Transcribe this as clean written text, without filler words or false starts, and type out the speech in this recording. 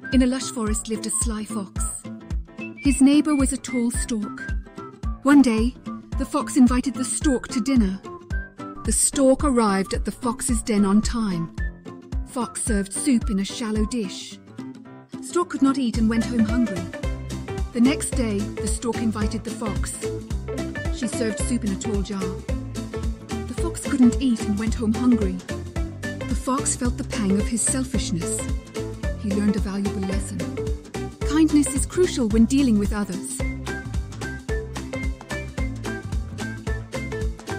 In a lush forest lived a sly fox. His neighbour was a tall stork. One day, the fox invited the stork to dinner. The stork arrived at the fox's den on time. Fox served soup in a shallow dish. Stork could not eat and went home hungry. The next day, the stork invited the fox. She served soup in a tall jar. The fox couldn't eat and went home hungry. The fox felt the pang of his selfishness. He learned a valuable lesson. Kindness is crucial when dealing with others.